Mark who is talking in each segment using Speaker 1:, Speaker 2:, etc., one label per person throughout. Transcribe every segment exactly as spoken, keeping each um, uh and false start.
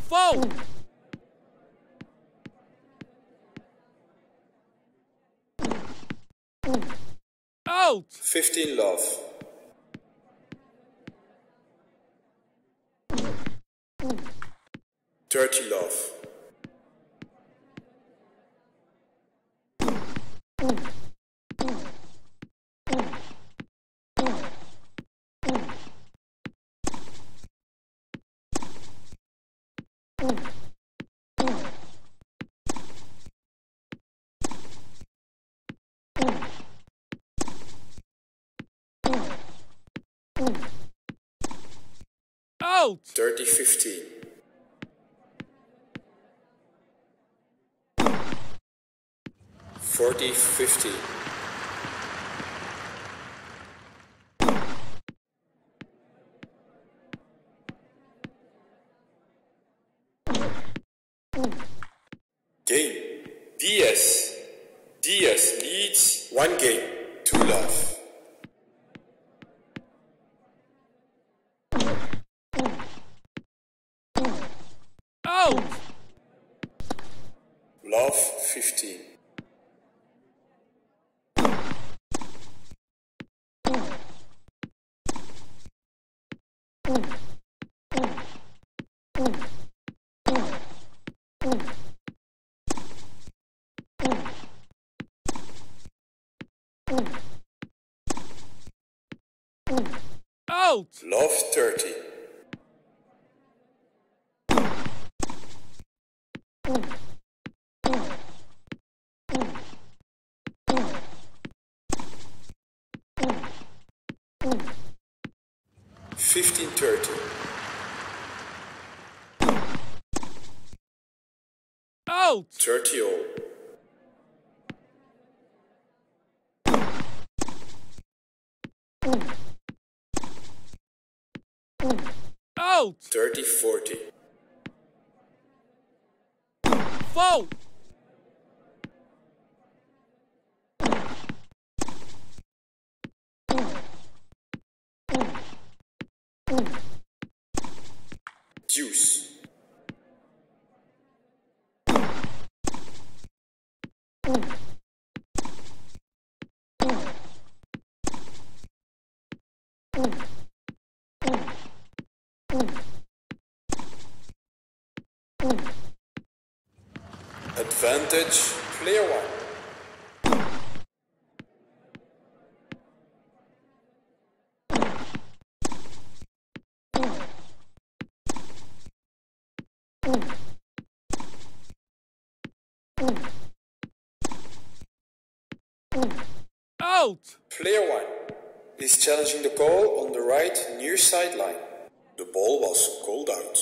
Speaker 1: Foul! Out!
Speaker 2: fifteen love. thirty love.
Speaker 1: Out!
Speaker 2: thirty fifteen. forty fifteen. Game. D S. D S leads one game. Two love.
Speaker 1: Out!
Speaker 2: Love fifteen.
Speaker 1: Out!
Speaker 2: Love thirty. fifteen thirty.
Speaker 1: Out!
Speaker 2: thirty all.
Speaker 1: Out!
Speaker 2: thirty forty.
Speaker 1: Foul!
Speaker 2: Deuce. Advantage, player one.
Speaker 1: Out!
Speaker 2: Player one is challenging the call on the right near sideline. The ball was called out.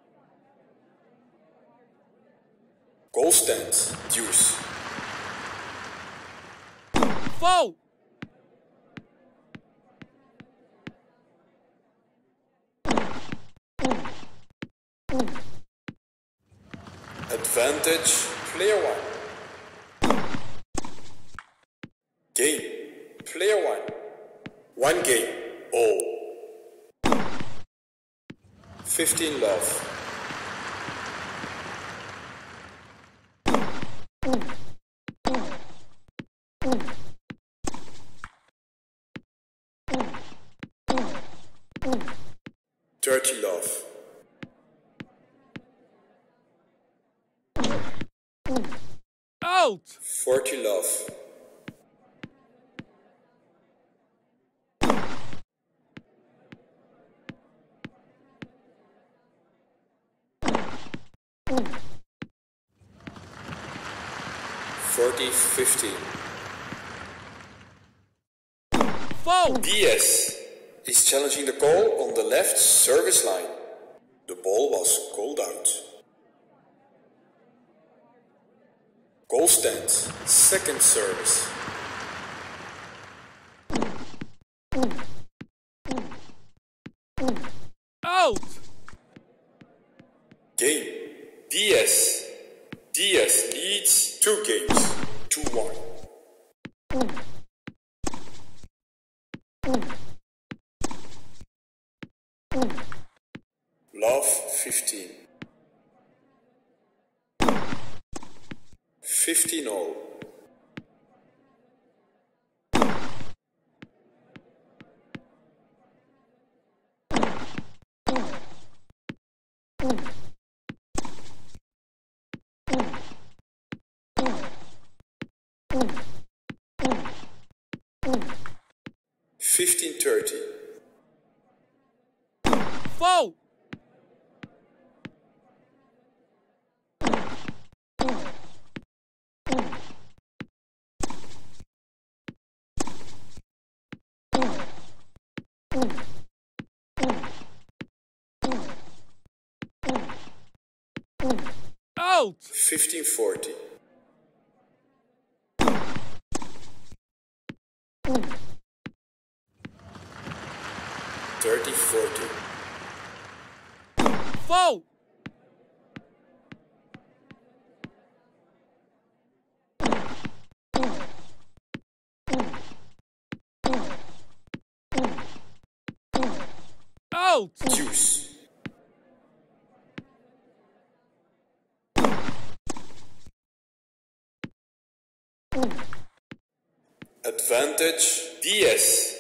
Speaker 2: Goal stand, deuce.
Speaker 1: Foul!
Speaker 2: Advantage, player one. Game, player one. One game, all. fifteen love. thirty love.
Speaker 1: Out!
Speaker 2: forty love. forty fifteen.
Speaker 1: Foul!
Speaker 2: D S is challenging the call on the left service line. The ball was called out. Goal stand, second service.
Speaker 1: Out!
Speaker 2: Game, D S. D S leads two games, two one. Love fifteen. fifteen all. Fifteen thirty.
Speaker 1: Foul. Out.
Speaker 2: Fifteen forty. Thirty forty.
Speaker 1: Foul. Out.
Speaker 2: Deuce. Advantage. D S.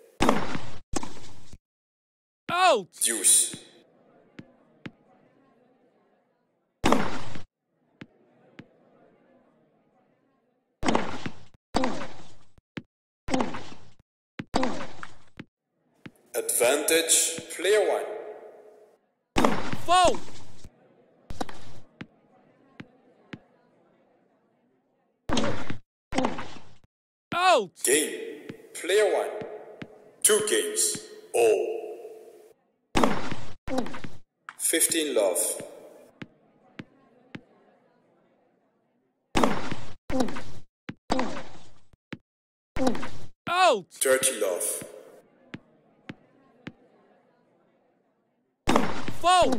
Speaker 1: Out.
Speaker 2: Deuce. Advantage. Player one.
Speaker 1: Foul. Out.
Speaker 2: Game. Player one. Two games. All. Fifteen love.
Speaker 1: Out.
Speaker 2: Thirty love.
Speaker 1: Foul.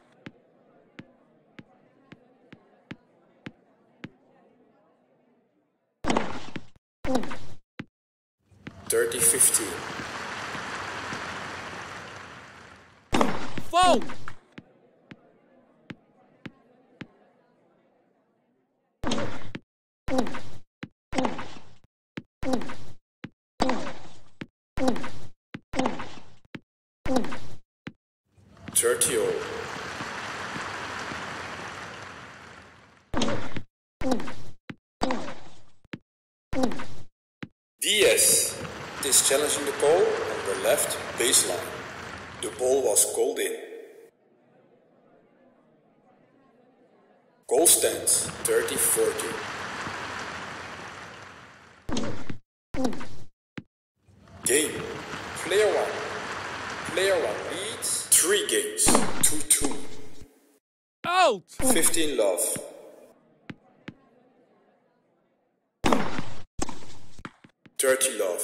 Speaker 2: Thirty fifteen.
Speaker 1: Foul.
Speaker 2: Thirty all. D S is challenging the goal on the left baseline. The ball was called in. Goal stands thirty forty. Game. Player one. Player one leads three games. two two.
Speaker 1: Out.
Speaker 2: fifteen love. Thirty love.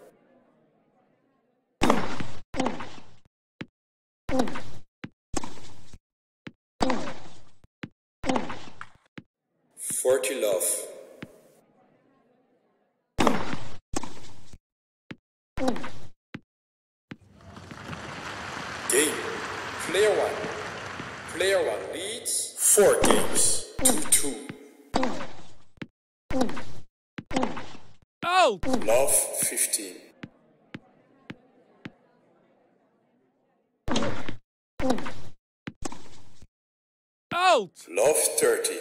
Speaker 2: Forty love. Game. Player one. Player one leads four games. two two.
Speaker 1: Out.
Speaker 2: Love fifteen.
Speaker 1: Out.
Speaker 2: Love thirty.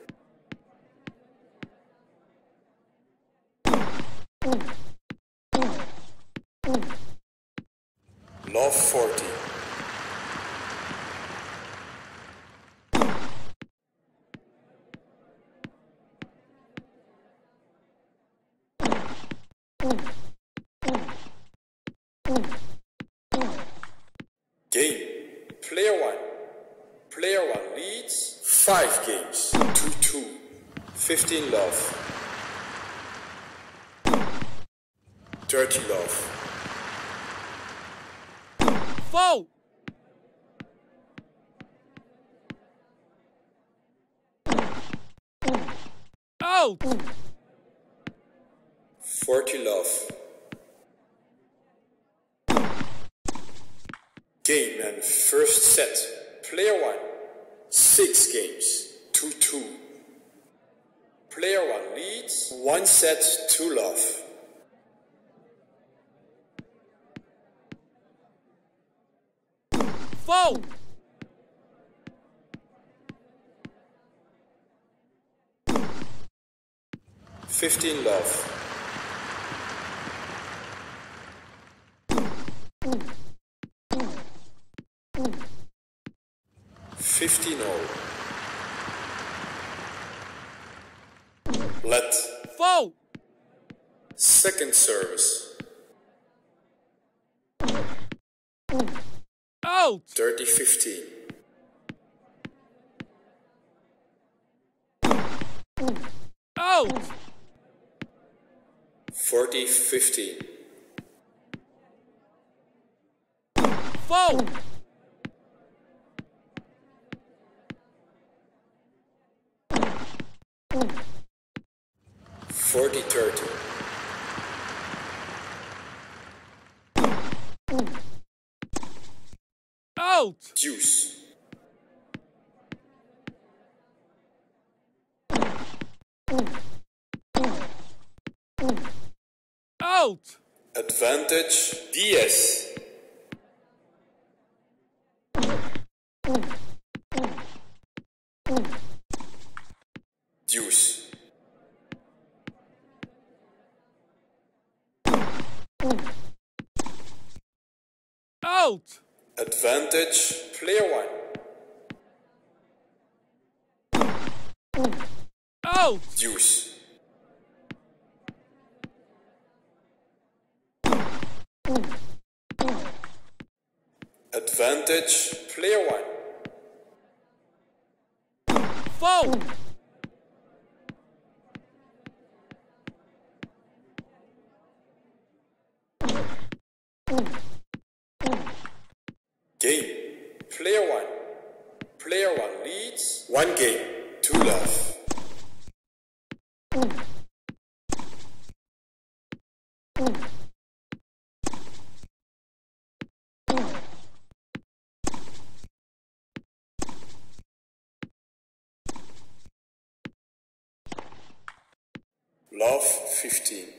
Speaker 2: Love forty. Game. Player one. Player one leads five games. two two. fifteen love. thirty love.
Speaker 1: Foul. Out.
Speaker 2: forty love. Game and first set. Player one. Six games. two two. Player one leads. One set to love.
Speaker 1: Fault.
Speaker 2: Fifteen love. Fifteen all. Let.
Speaker 1: Fault.
Speaker 2: Second service.
Speaker 1: Out.
Speaker 2: Thirty fifteen.
Speaker 1: Out.
Speaker 2: Forty fifteen.
Speaker 1: Fault.
Speaker 2: Forty thirty.
Speaker 1: Out.
Speaker 2: Deuce.
Speaker 1: Out.
Speaker 2: Advantage. D S. Deuce.
Speaker 1: Out.
Speaker 2: Advantage. Player one.
Speaker 1: Out.
Speaker 2: Deuce. Advantage. Player one.
Speaker 1: Fault.
Speaker 2: Game. Player one. Player one leads. One game. Two love. Love fifteen.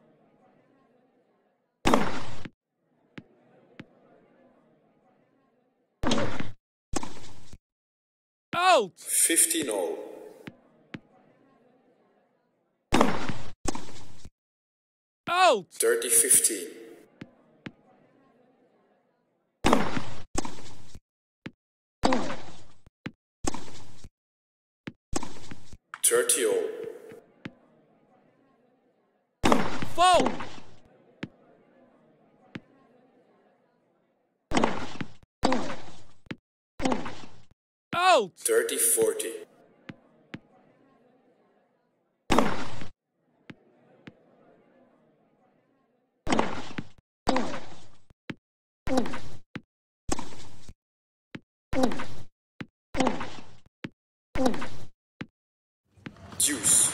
Speaker 1: Out.
Speaker 2: Fifteen all.
Speaker 1: Out.
Speaker 2: Thirty fifteen. Thirty all.
Speaker 1: Fault. Out.
Speaker 2: Thirty forty. Deuce.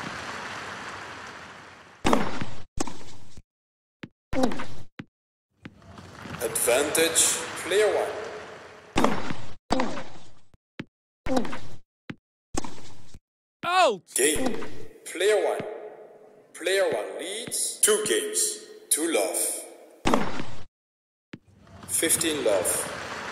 Speaker 2: Advantage. Player one.
Speaker 1: Out.
Speaker 2: Game. Player one. Player one leads. Two games. Two love. Fifteen love.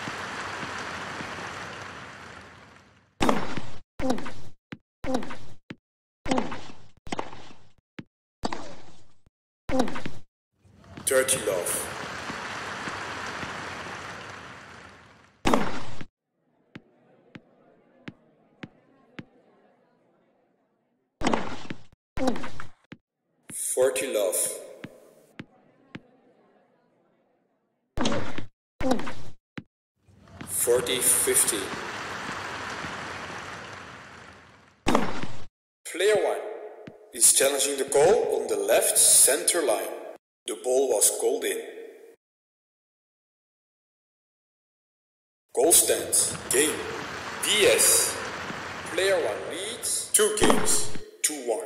Speaker 2: Thirty love. Forty love. Forty fifty. Player one is challenging the goal on the left center line. The ball was called in. Goal stand. Game. D S. Player one leads. Two games. two one.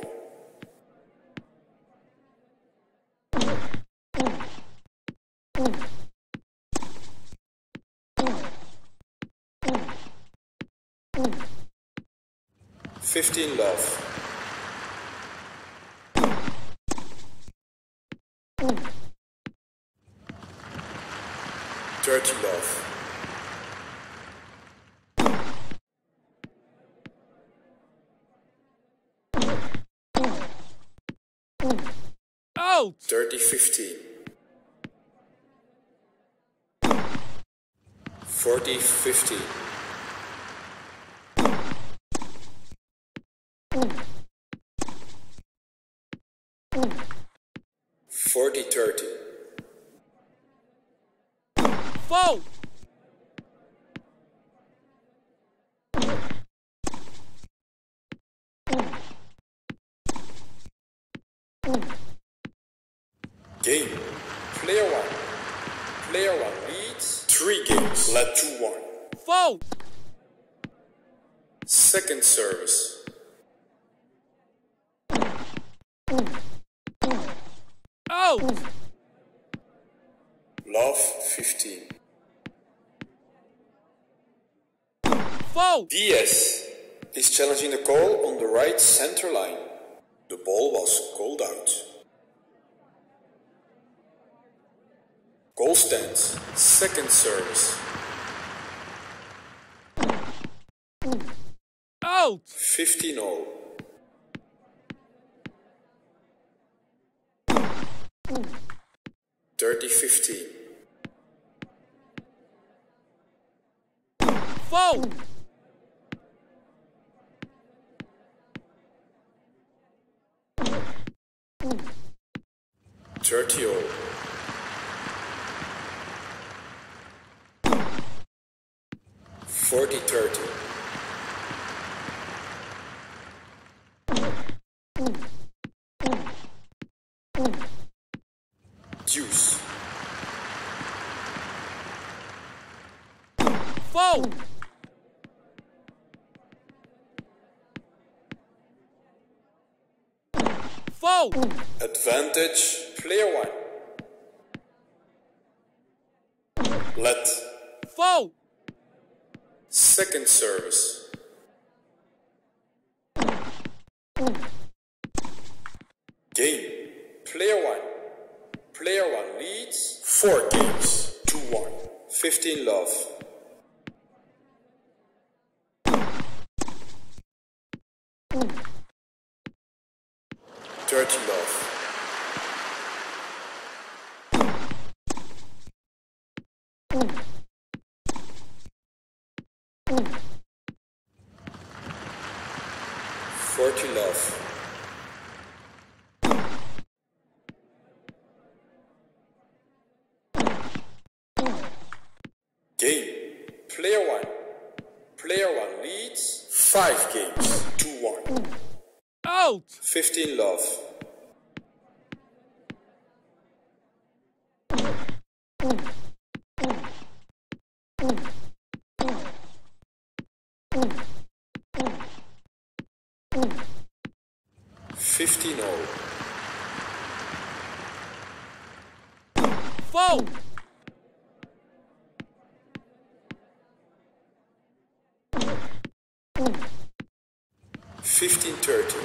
Speaker 2: Fifteen love.
Speaker 1: Out.
Speaker 2: thirty fifteen. forty fifteen. forty thirty.
Speaker 1: Foul.
Speaker 2: Game. Player one. Player one leads three games. Led two one.
Speaker 1: Foul.
Speaker 2: Second service.
Speaker 1: Out.
Speaker 2: Love fifteen.
Speaker 1: Foul.
Speaker 2: D S is challenging the call on the right center line. The ball was called out. Goal stands. Second service.
Speaker 1: Out.
Speaker 2: fifteen all. thirty fifteen.
Speaker 1: Foul.
Speaker 2: thirty all. forty thirty. Deuce.
Speaker 1: Foul. Foul.
Speaker 2: Advantage, player one. Let.
Speaker 1: Foul.
Speaker 2: Second service. Game. Player one. Player one leads four games. two one. fifteen love. thirty love. forty love. Game. Player one. Player one leads five games. two one.
Speaker 1: Out.
Speaker 2: fifteen love. fifteen all.
Speaker 1: Foul.
Speaker 2: fifteen thirty.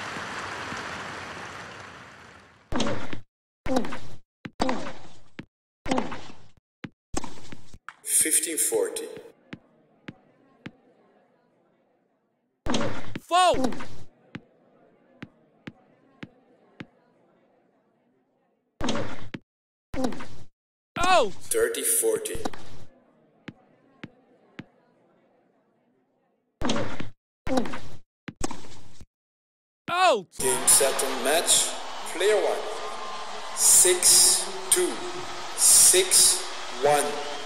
Speaker 2: fifteen forty.
Speaker 1: Foul. Out.
Speaker 2: thirty forty.
Speaker 1: Out.
Speaker 2: Game set and match. Player one. six two. six one.